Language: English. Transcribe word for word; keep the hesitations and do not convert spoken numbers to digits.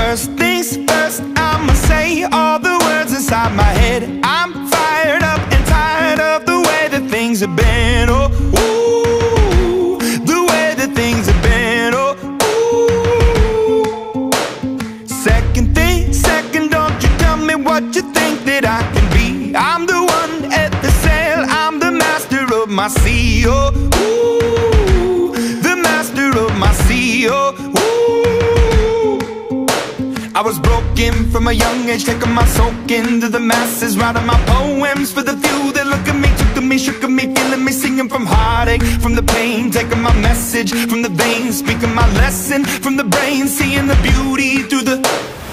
First things first, I'ma say all the words inside my head. I'm fired up and tired of the way that things have been. Oh, ooh, the way that things have been. Oh, ooh. Second thing, second, don't you tell me what you think that I can be. I'm the one at the sail, I'm the master of my sea. Oh, ooh, the master of my sea. Oh, ooh. I was broken from a young age, taking my soak into the masses, writing my poems for the few that look at me, took to me, shook at me, feeling me, singing from heartache, from the pain, taking my message from the veins, speaking my lesson from the brain, seeing the beauty through the